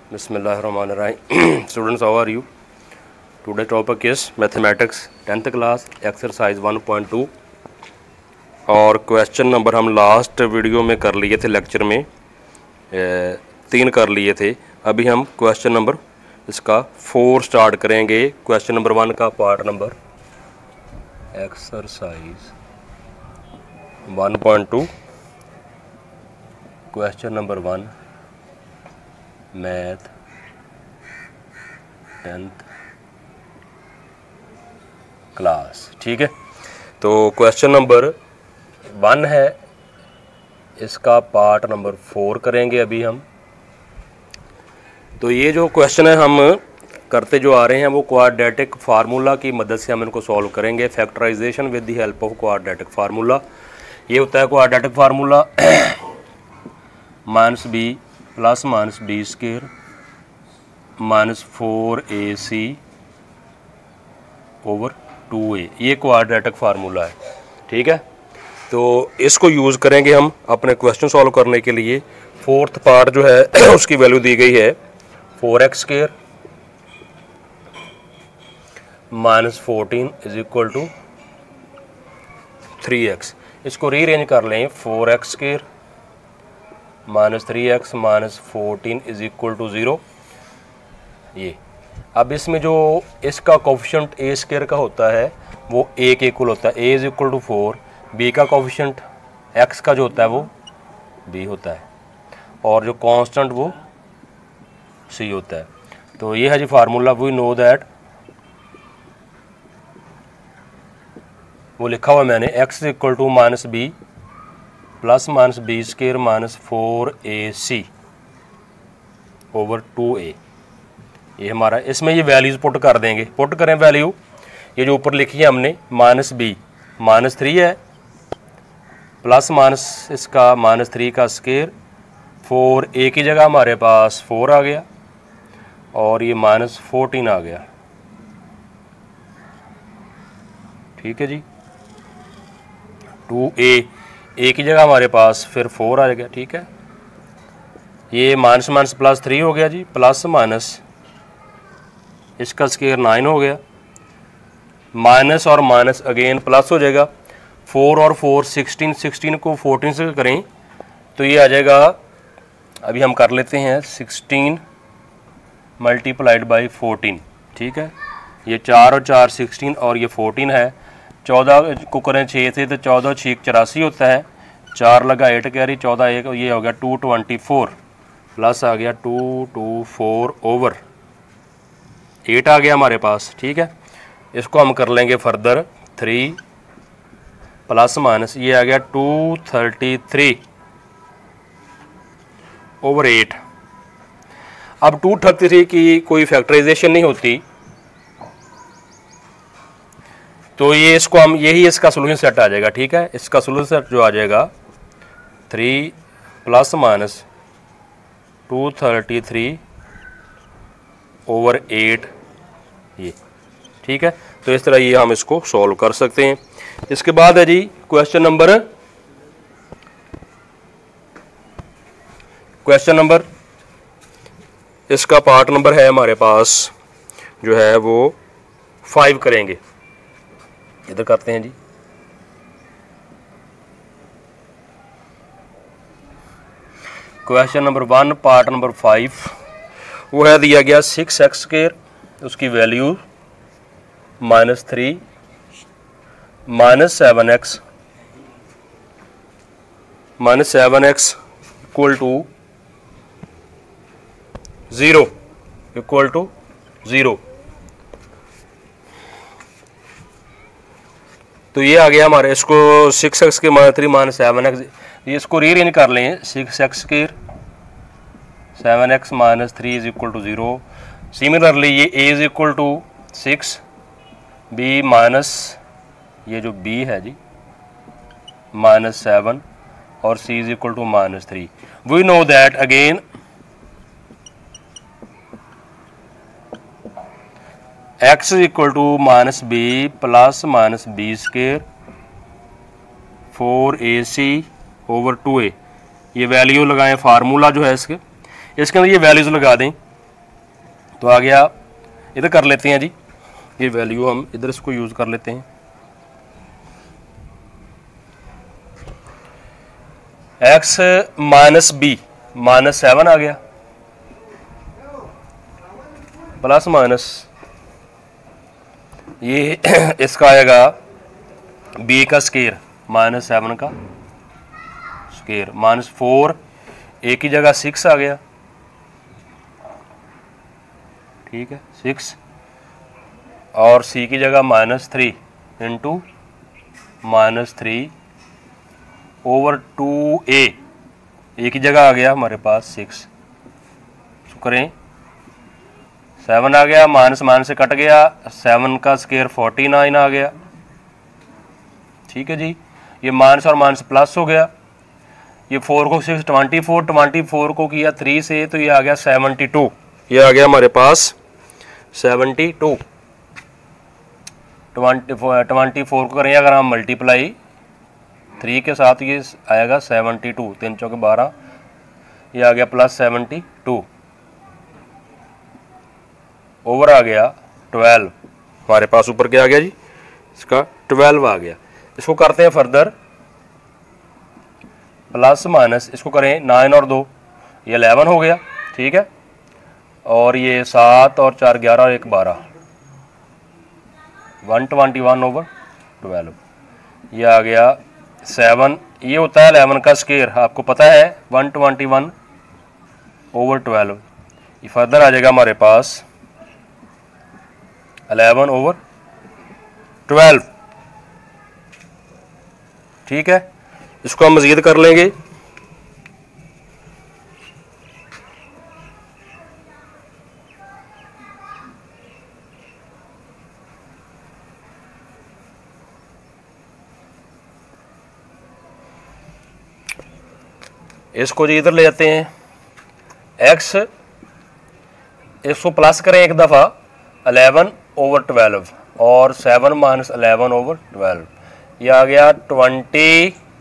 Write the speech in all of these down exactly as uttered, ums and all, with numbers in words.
Bismillahirrahmanirrahim. Students, how are you? Today topic is mathematics tenth class exercise one point two और question number हम last video में कर लिए थे, lecture में तीन कर लिए थे। अभी हम क्वेश्चन नंबर इसका फोर स्टार्ट करेंगे। क्वेश्चन नंबर वन का part number exercise one point two, question number one, math tenth class. ठीक है, तो क्वेश्चन नंबर वन है, इसका पार्ट नंबर फोर करेंगे अभी हम। तो ये जो क्वेश्चन है हम करते जो आ रहे हैं वो क्वाड्रेटिक फार्मूला की मदद से हम इनको सॉल्व करेंगे। Factorization with the help of quadratic formula. ये होता है quadratic formula minus B plus minus B square minus four A C over two A. ये क्वाड्रेटिक फार्मूला है। ठीक है, तो इसको यूज़ करेंगे हम अपने क्वेश्चन सॉल्व करने के लिए। फोर्थ पार्ट जो है उसकी वैल्यू दी गई है four x square minus fourteen is equal to three x. इसको रीअरेंज कर लें, four x square minus three x minus fourteen is equal to zero. ये अब इसमें जो इसका कोफिशिएंट ए स्क्वायर का होता है वो ए के इक्वल होता है, A is equal to four. B का कोफिशिएंट एक्स का जो होता है वो बी होता है, और जो कांस्टेंट वो सी होता है। तो ये है जी फार्मूला। वी नो दैट, वो लिखा हुआ मैंने, x is equal to minus B plus minus B square minus four A C over two A. ये हमारा, इसमें ये वैल्यूज पुट कर देंगे। पुट करें वैल्यू, ये जो ऊपर लिखी है हमने, माइनस बी माइनस थ्री है प्लस माइनस इसका माइनस थ्री का स्क्वायर, फोर ए की जगह हमारे पास फोर आ गया और ये माइनस फोर्टीन आ गया। ठीक है जी, टू ए ए की जगह हमारे पास फिर फोर आ गया। ठीक है, ये माइनस माइनस प्लस थ्री हो गया जी, प्लस माइनस इसका स्क्वायर नाइन हो गया, माइनस और माइनस अगेन प्लस हो जाएगा। फोर और फोर सिक्सटीन, सिक्सटीन को फोर्टीन से करें तो ये आ जाएगा, अभी हम कर लेते हैं, सिक्सटीन मल्टीप्लाइड बाई फोर्टीन। ठीक है, ये चार और चार सिक्सटीन और ये फोर्टीन है। चौदह को करें छः से तो चौदह छीक चौरासी होता है, चार लगा एट कैरी, चौदह एक, ये हो गया टू ट्वेंटी फोर, प्लस आ गया two two four over eight आ गया हमारे पास। ठीक है, इसको हम कर लेंगे फर्दर, थ्री प्लस माइनस ये आ गया two thirty three over eight. अब टू थर्टी थ्री की कोई फैक्टराइजेशन नहीं होती, तो ये इसको हम, यही इसका सोल्यूशन सेट आ जाएगा। ठीक है, इसका सोल्यूशन सेट जो आ जाएगा three plus minus two thirty three over eight, ये। ठीक है, तो इस तरह ये हम इसको सॉल्व कर सकते हैं। इसके बाद है जी क्वेश्चन नंबर क्वेश्चन नंबर इसका पार्ट नंबर है हमारे पास जो है वो फाइव करेंगे। इधर करते हैं जी, question number one part number five. वो है दिया गया सिक्स एक्स स्क्वायर, उसकी value minus three minus seven x minus seven x equal to zero, equal to zero. तो ये आ गया हमारे, इसको सिक्स एक्स के minus three minus seven x, ये इसको रीअरेंज कर लें, six x square seven x minus three is equal to zero. Similarly ये A is equal to six, B minus ये जो बी है जी माइनस सेवन और C is equal to minus three. We know that again x is equal to minus B plus minus B square four A C over two A. ये value लगाएं, formula जो है इसके इसके अंदर ये वैल्यूज़ लगा दें। तो आ गया, इधर कर लेते हैं जी, ये वैल्यू हम इधर इसको यूज़ कर लेते हैं। X minus B minus seven आ गया, प्लस माइनस ये इसका आएगा बी का स्केयर माइनस सेवन का स्केयर माइनस फोर, ए की जगह सिक्स आ गया, ठीक है सिक्स, और सी की जगह minus three into minus three over two A, A की जगह आ गया हमारे पास सिक्स, तो करें सेवन आ गया, माइनस माइनस से कट गया, सेवन का स्केयर फोर्टी नाइन आ गया, ठीक है जी। ये माइनस और माइनस प्लस हो गया, ये फोर को six twenty four, twenty four को किया थ्री से तो ये आ गया सेवेंटी टू, ये आ गया हमारे पास seventy two. Twenty twenty four को करें अगर हम मल्टीप्लाई थ्री के साथ, ये आएगा सेवेंटी टू, तीन चौके बारह, ये आ गया प्लस सेवेंटी टू, ओवर आ गया ट्वेल्व, हमारे पास ऊपर क्या आ गया जी, इसका ट्वेल्व आ गया। इसको करते हैं फर्दर, प्लस माइनस इसको करें नाइन और दो, ये इलेवन हो गया, ठीक है, और ये सात और चार ग्यारह और एक बारह, one twenty one over twelve, ये आ गया सेवन, ये होता है इलेवन का स्केयर, आपको पता है one twenty one over twelve, ये फर्दर आ जाएगा हमारे पास इलेवन ओवर ट्वेल्व, ठीक है। इसको हम मज़ीद कर लेंगे, इसको जी इधर ले जाते हैं, एक्स इसको प्लस करें एक दफ़ा इलेवन ओवर ट्वेल्व और seven minus eleven over twelve, ये आ गया ट्वेंटी,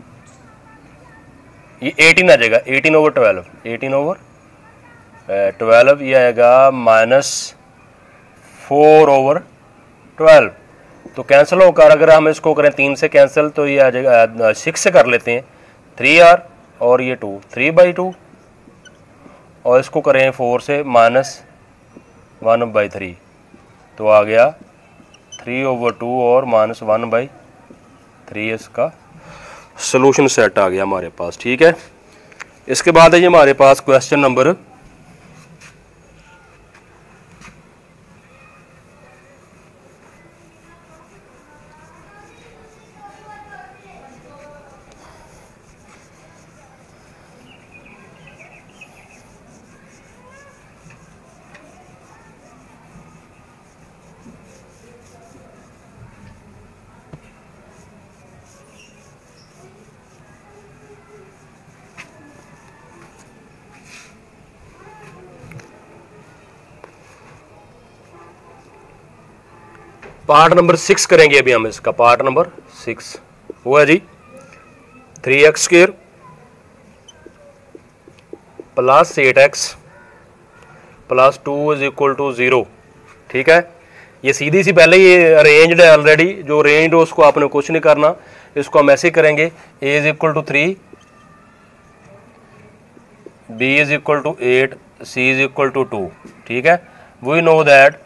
ये एटीन आ जाएगा, eighteen over twelve, eighteen over twelve, ये आएगा माइनस फोर ओवर ट्वेल्व, तो कैंसिल होकर अगर हम इसको करें तीन से कैंसिल तो ये आ जाएगा, सिक्स से कर लेते हैं, थ्री आर और ये टू, थ्री बाई टू, और इसको करें फोर से माइनस वन बाई थ्री, तो आ गया थ्री ओवर टू और माइनस वन बाई थ्री, इसका सोल्यूशन सेट आ गया हमारे पास, ठीक है। इसके बाद है ये हमारे पास question number part number six करेंगे अभी हम, इसका पार्ट नंबर सिक्स वो है जी three x square plus eight x plus two is equal to zero, ठीक है। ये सीधी सी पहले ये अरेंज्ड है ऑलरेडी, जो अरेंज्ड हो उसको आपने कुछ नहीं करना, इसको हम ऐसे करेंगे, A is equal to three, B is equal to eight, C is equal to two, ठीक है। We know that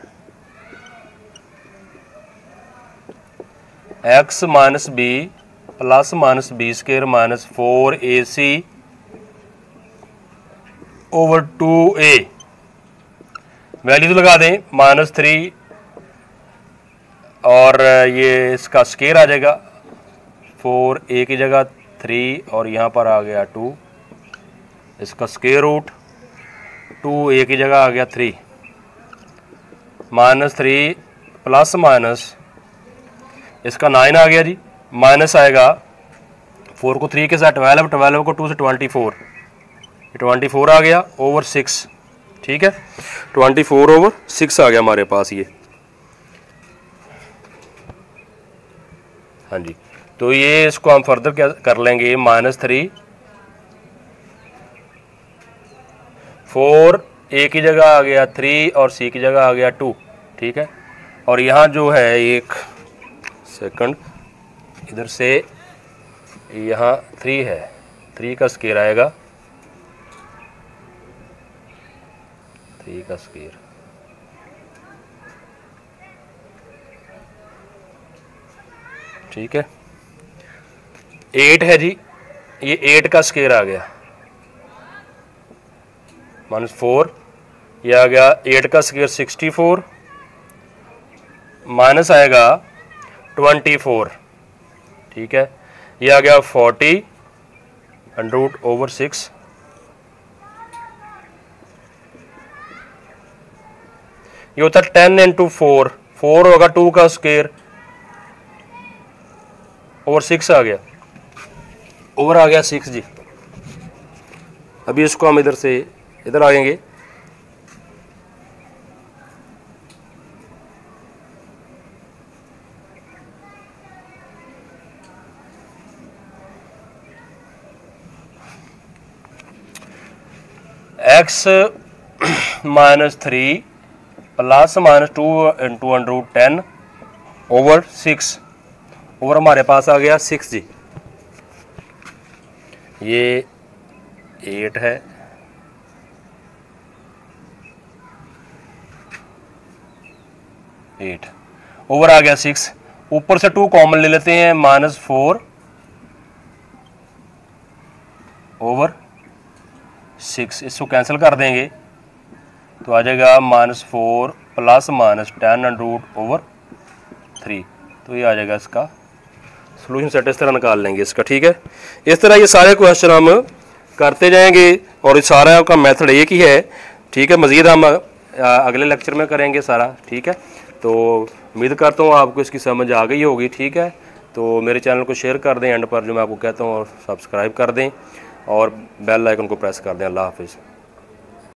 x minus B plus minus B square minus four A C over two A, value तो लगा दें minus three और ये इसका square आ जाएगा, four A की जगह थ्री और यहाँ पर आ गया टू, इसका स्केयर रूट टू ए की जगह आ गया three, minus three plus minus इसका नाइन आ गया जी, माइनस आएगा फोर को थ्री के साथ ट्वेल्व, ट्वेल्व को टू से ट्वेंटी फोर, ट्वेंटी फोर आ गया ओवर सिक्स, ठीक है, ट्वेंटी फोर ओवर सिक्स आ गया हमारे पास ये, हाँ जी। तो ये इसको हम फर्दर क्या कर लेंगे, माइनस थ्री फोर ए की जगह आ गया थ्री और सी की जगह आ गया टू, ठीक है। और यहाँ जो है एक सेकंड, इधर से यहाँ थ्री है, थ्री का स्क्वायर आएगा, थ्री का स्क्वायर, ठीक है। एट है जी, ये एट का स्क्वायर आ गया माइनस फोर, ये आ गया एट का स्क्वायर सिक्सटी फोर, माइनस आएगा ट्वेंटी फोर, ठीक है। ये आ गया forty under root over six, ये होता है टेन इंटू फोर, फोर होगा टू का स्क्वायर ओवर सिक्स आ गया, ओवर आ गया सिक्स जी। अभी इसको हम इधर से इधर आएंगे, x minus three plus minus two into under root ten over six, over हमारे पास आ गया सिक्स जी। ये एट है, एट ओवर आ गया सिक्स, ऊपर से टू कॉमन ले लेते हैं, माइनस फोर ओवर सिक्स, इसको कैंसिल कर देंगे तो आ जाएगा minus four plus minus ten under root over three, तो ये आ जाएगा इसका सोल्यूशन सेट। इस तरह निकाल लेंगे इसका, ठीक है। इस तरह ये सारे क्वेश्चन हम करते जाएंगे और ये सारा आपका मेथड एक ही है, ठीक है। मज़ीद हम अगले लेक्चर में करेंगे सारा, ठीक है। तो उम्मीद करता हूँ आपको इसकी समझ आ गई होगी, ठीक है। तो मेरे चैनल को शेयर कर दें एंड पर जो मैं आपको कहता हूँ, और सब्सक्राइब कर दें और बेल आइकन को प्रेस कर दें। अल्लाह हाफिज़।